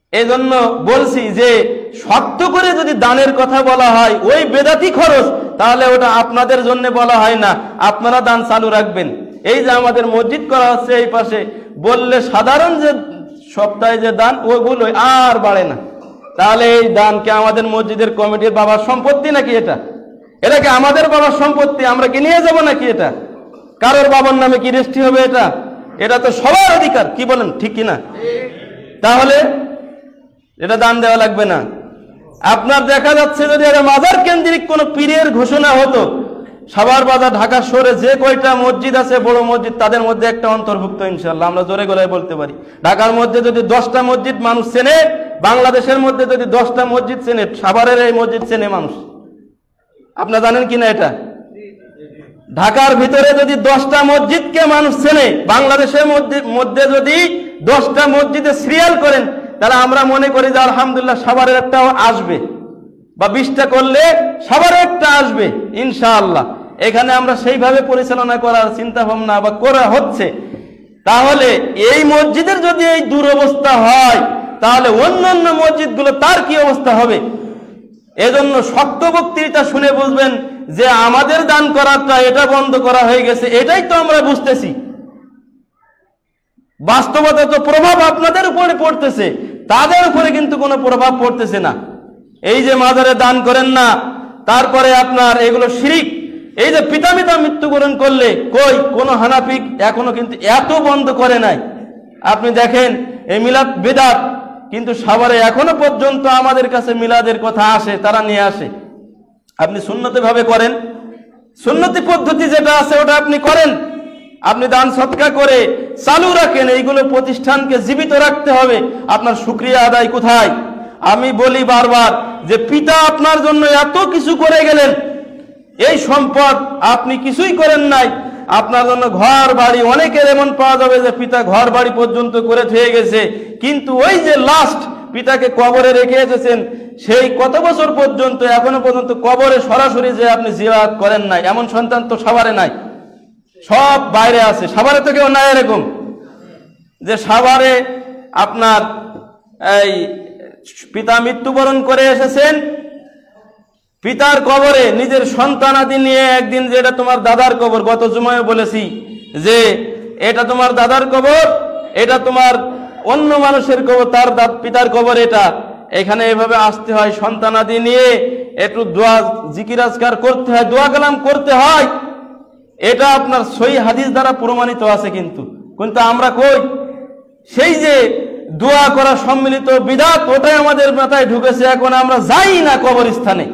এই জন্য বলছি যে শক্ত করে যদি দানের কথা বলা হয় ওই বেদাতি খরচ, তাহলে ওটা আপনাদের জন্য বলা হয় না, আপনারা দান চালু রাখবেন। এই যে আমাদের মসজিদ করা হচ্ছে এই পাশে, বললে সাধারণ যে সপ্তাহে যে দান ওগুলো আর বাড়ে না। তাহলে এই দান কি আমাদের মসজিদের কমিটির বাবার সম্পত্তি নাকি? এটা কি আমাদের বাবার সম্পত্তি? আমরা কি নিয়ে যাব নাকি? এটা কারোর বাবার নামে কি রেজিস্ট্রি হবে? এটা তো সবার অধিকার। কি বলেন, ঠিক কিনা? তাহলে এটা দান দেওয়া লাগবে না। আপনার দেখা যাচ্ছে যদি এটা মাজার কেন্দ্রিক কোন পীরের ঘোষণা হতো, সাভার বাজার ঢাকা শহরে যে কয়টা মসজিদ আছে বড় মসজিদ, তাদের মধ্যে একটা অন্তর্ভুক্ত ইনশাআল্লাহ, আমরা জোরে গলায় বলতে পারি। ঢাকার মধ্যে যদি 10টা মসজিদ মানুষ চেনে, বাংলাদেশের মধ্যে যদি 10টা মসজিদ চেনে, সাভারের এই মসজিদ চেনে মানুষ। আপনারা জানেন কিনা এটা? ঢাকার ভিতরে যদি 10টা মসজিদকে মানুষ চেনে, বাংলাদেশের মধ্যে যদি 10টা মসজিদে সিরিয়াল করেন, তাহলে আমরা মনে করি যে আলহামদুলিল্লাহ সাভারের একটাও আসবে, বা 20টা করলে সাভারের একটা আসবে ইনশাআল্লাহ। এখানে আমরা সেইভাবে পরিচালনা করার চিন্তা ভাবনা বা করা হচ্ছে। তাহলে এই মসজিদের যদি এই দুরবস্থা হয়, তাহলে অন্যান্য মসজিদগুলো তার কি অবস্থা হবে? এজন্য শক্ত বক্তৃতা শুনে বুঝবেন যে আমাদের দান করাটা এটা বন্ধ করা হয়ে গেছে, এটাই তো আমরা বুঝতেছি। বাস্তবতা তো প্রভাব আপনাদের উপরে পড়তেছে, তাদের উপরে কিন্তু কোনো প্রভাব পড়তেছে না। এই যে মাজারে দান করেন না, তারপরে আপনার এগুলো শিরিক। এই যে পিতামাতা মৃত্যুবরণ করলে কোন হানাফি এখনো কিন্তু এত বন্ধ করে নাই। আপনি দেখেন এই মিলাদ বেদাত, কিন্তু সাভারে এখনো পর্যন্ত আমাদের কাছে মিলাদের কথা আসে, তারা নিয়ে আসে। আপনি সুন্নতি ভাবে করেন, সুন্নতি পদ্ধতি যেটা আছে ওটা আপনি করেন, আপনি দান সৎকা করে চালু রাখেন। এইগুলো প্রতিষ্ঠানকে জীবিত রাখতে হবে। আপনার শুকরিয়া আদায় কোথায়? আমি বলি বারবার যে পিতা আপনার জন্য এত কিছু করে গেলেন, এই সম্পদ আপনি কিছুই করেন নাই। আপনার জন্য ঘর বাড়ি, অনেকের এমন পাওয়া যাবে যে পিতা ঘর বাড়ি পর্যন্ত করে থয়ে গেছে, কিন্তু ওই যে লাস্ট পিতাকে কবরে রেখে এসেছেন, সেই কত বছর পর্যন্ত এখনো পর্যন্ত কবরে সরাসরি যে আপনি জিয়ারত করেন নাই, এমন সন্তান তো সাভারে নাই, সব বাইরে আছে। সাভারে তো কেউ নাই এরকম যে সাভারে আপনার এই পিতা মৃত্যুবরণ করে এসেছেন, পিতার কবরে নিজের সন্তানাদি নিয়ে একদিন, যে এটা তোমার দাদার কবর, গত জুমায় বলেছি যে এটা তোমার দাদার কবর, এটা তোমার অন্য মানুষের কবর, তার পিতার কবর এটা, এখানে এভাবে আসতে হয়, সন্তানাদি নিয়ে একটু দোয়া জিকির আজকার করতে হয়, দোয়া কালাম করতে হয়। এটা আপনার সহিহ হাদিস দ্বারা প্রমাণিত আছে। কিন্তু আমরা কই? সেই যে দোয়া করা সম্মিলিত বিদাত, ওটাই আমাদের মাথায় ঢুকেছে। এখন আমরা যাই না কবরস্থানে,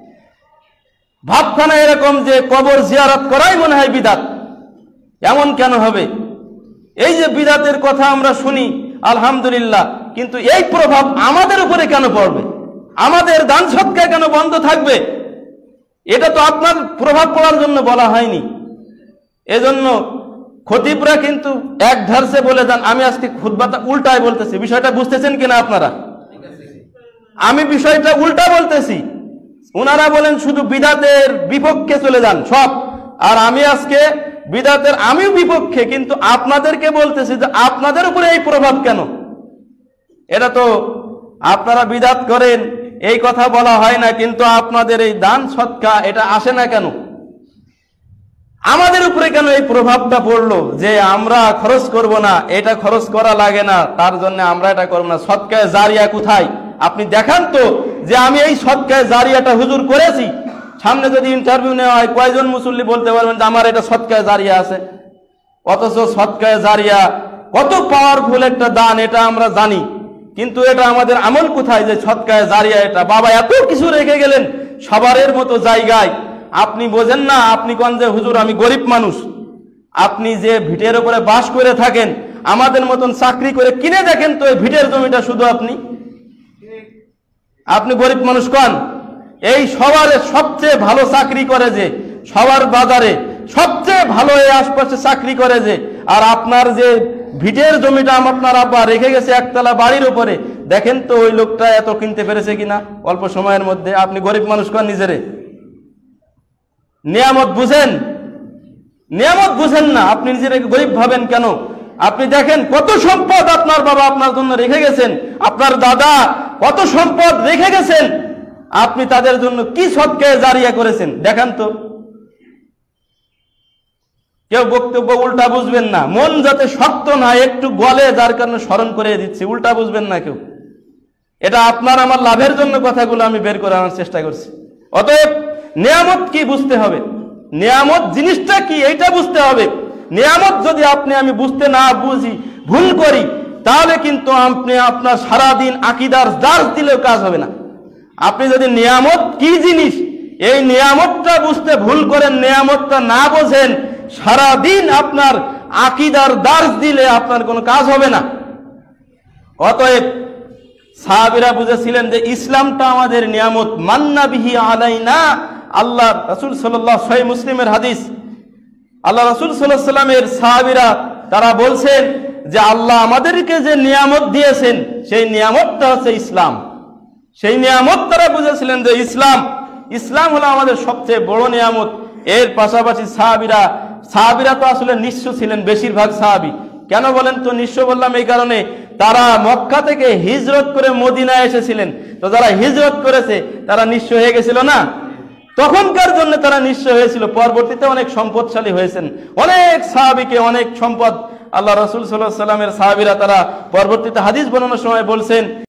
ভাবখানা এরকম যে কবর জিয়ারত করাই মনে হয় বিদাত। এমন কেন হবে? এই যে বিদাতের কথা আমরা শুনি আলহামদুলিল্লাহ, কিন্তু এই প্রভাব আমাদের উপরে কেন পড়বে? আমাদের দান সৎকার কেন বন্ধ থাকবে? এটা তো আপনার প্রভাব পড়ার জন্য বলা হয়নি। এজন্য খতিবরা কিন্তু এক ধারসে বলে যান। আমি আজকে খুতবাটা উল্টায় বলতেছি, বিষয়টা বুঝতেছেন কিনা আপনারা? আমি বিষয়টা উল্টা বলতেছি। ওনারা বলেন শুধু বিদাতের বিপক্ষে চলে যান সব, আর আমি আজকে বিদাতের আমিও বিপক্ষে, কিন্তু আপনাদেরকে বলতেছি যে আপনাদের উপরে এই প্রভাব কেন? এটা তো আপনারা বিদাত করেন এই কথা বলা হয় না, কিন্তু আপনাদের এই দান সৎকা এটা আসে না কেন? আমাদের উপরে কেন এই প্রভাবটা পড়লো যে আমরা খরচ করব না, এটা খরচ করা লাগে না, তার জন্য আমরা এটা করব না? সৎকায়ে জারিয়া কোথায়? আপনি দেখান তো যে আমি এই সৎকায়ে জারিয়াটা হুজুর করেছি। সামনে যদি ইন্টারভিউ নেওয়া হয়, কয়জন মুসল্লি বলতে পারবেন যে আমার এটা সৎকায়ে জারিয়া আছে? অথচ সৎকায়ে জারিয়া কত পাওয়ারফুল একটা দান, এটা আমরা জানি, কিন্তু এটা আমাদের আমল কোথায় যে সৎকায়ে জারিয়া? এটা বাবা এত কিছু রেখে গেলেন সবারের মতো জায়গায়, আপনি বোঝেন না? আপনি কোন যে হুজুর আমি গরিব মানুষ, আপনি যে ভিটের উপরে বাস করে থাকেন, আমাদের মতন চাকরি করে কিনে দেখেন তো এই ভিটের জমিটা শুধু আপনি গরিব মানুষ কোন? এই সবারে সবচেয়ে ভালো চাকরি করে যে, সবার বাজারে সবচেয়ে ভালো এই আশপাশে চাকরি করে যে, আর আপনার যে ভিটের জমিটা আপনার আব্বা রেখে গেছে একতলা বাড়ির উপরে, দেখেন তো ওই লোকটা এত কিনতে পেরেছে কিনা অল্প সময়ের মধ্যে? আপনি গরিব মানুষ কোন নিজেরে? নিয়ামত বুঝেন? নিয়ামত বুঝেন না, আপনি নিজেকে গরিব ভাবেন কেন? আপনি দেখেন কত সম্পদ আপনার বাবা আপনার জন্য রেখে গেছেন, আপনার দাদা কত সম্পদ রেখে গেছেন, আপনি তাদের জন্য কি সদকা জারিয়া করেছেন দেখান তো। কেউ বক্তব্য উল্টা বুঝবেন না, মন যাতে শক্ত না একটু গলে, যার কারণে স্মরণ করে দিচ্ছি, উল্টা বুঝবেন না কেউ। এটা আপনার আমার লাভের জন্য কথাগুলো আমি বের করে আনার চেষ্টা করছি। অতএব নিয়ামত কি বুঝতে হবে, নিয়ামত জিনিসটা কি এইটা বুঝতে হবে। নিয়ামত যদি আপনি আমি বুঝতে না বুঝি, ভুল করি, তাহলে কিন্তু আপনি আপনার সারাদিন আকীদার দার্স দিলেও কাজ হবে না। আপনি যদি নিয়ামত কি জিনিস এই নিয়ামতটা বুঝতে ভুল করেন, নিয়ামতটা না বোঝেন, সারাদিন আপনার আকীদার দার্স দিলে আপনার কোনো কাজ হবে না। অতএব সাহাবীরা বুঝেছিলেন যে ইসলামটা আমাদের নিয়ামত। মান্না বিহি আলাইনা, আল্লাহ রাসূল সাল্লাল্লাহু আলাইহি সহিহ মুসলিমের হাদিস, আল্লাহ রাসূল সাল্লাল্লাহু আলাইহি সাল্লামের সাহাবীরা তারা বলছেন যে আল্লাহ আমাদেরকে যে নিয়ামত দিয়েছেন সেই নিয়ামতটা হচ্ছে ইসলাম। সেই নিয়ামত তারা বুঝেছিলেন যে ইসলাম, ইসলাম হলো আমাদের সবচেয়ে বড় নিয়ামত। এর পাশাপাশি সাহাবীরা তো আসলে নিঃস্ব ছিলেন, বেশিরভাগ সাহাবী। কেন বলেন তো নিঃস্ব বললাম? এই কারণে তারা মক্কা থেকে হিজরত করে মদিনায় এসেছিলেন। তো যারা হিজরত করেছে তারা নিঃস্ব হয়ে গেছিল না? তখনকার জন্য তারা নিঃস্ব হয়েছিল, পরবর্তীতে অনেক সম্পদশালী হয়েছেন। অনেক সাহাবীকে অনেক সম্পদ আল্লাহ রাসূল সাল্লাল্লাহু আলাইহি ওয়াসাল্লামের সাহাবীরা তারা পরবর্তীতে হাদিস বর্ণনার সময় বলছেন